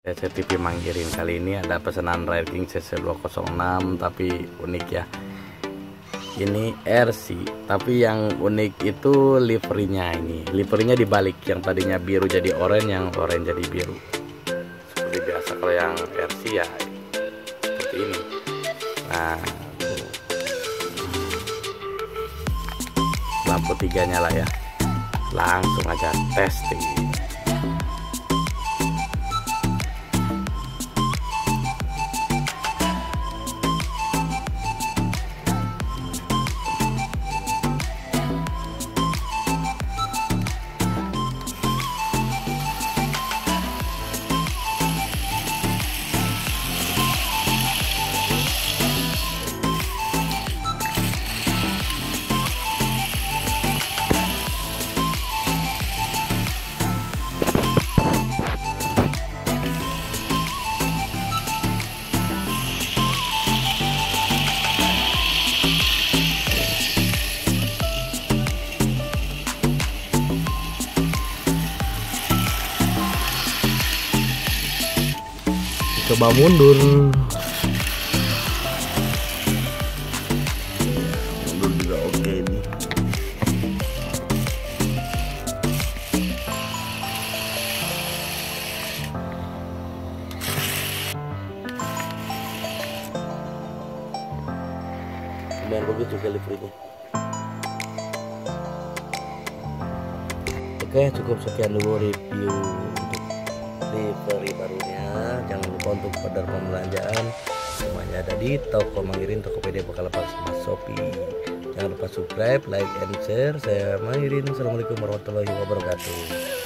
CCTV Manggiring. Kali ini ada pesanan Rare King CC206 tapi unik ya. Ini RC, tapi yang unik itu liverynya. Ini liverynya dibalik, yang tadinya biru jadi oranye, yang oranye jadi biru. Seperti biasa kalau yang RC ya seperti ini. Nah, lampu 3 nyala ya. Langsung aja testing. Coba mundur. Mundur juga oke nih. Lumayan bagus juga liverynya. Oke, cukup sekian dulu review untuk livery barunya. Jangan lupa untuk order pembelanjaan, semuanya ada di toko Manggiring, Tokopedia, Bukalapak, sama Shopee. Jangan lupa subscribe, like, and share. Saya Manggiring. Assalamualaikum warahmatullahi wabarakatuh.